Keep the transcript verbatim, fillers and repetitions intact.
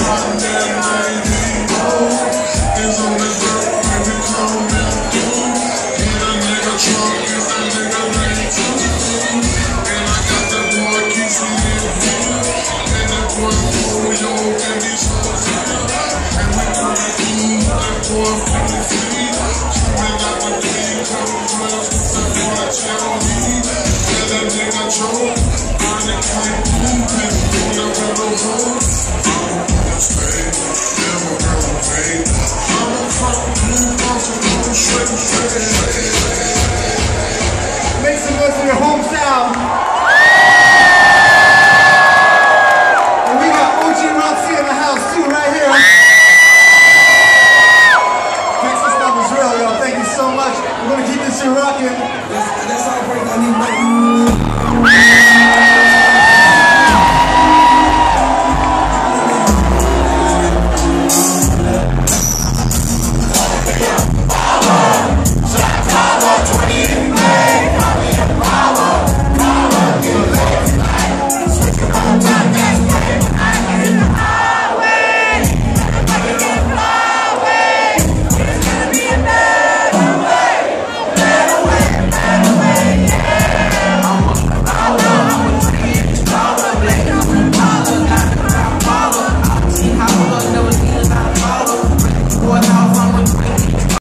Make some noise for your home sound. And we got O G Roxy in the house too, right here. Texas love is real, yo. Thank you so much. We're gonna keep this shit rocking. That's, that's all break I need.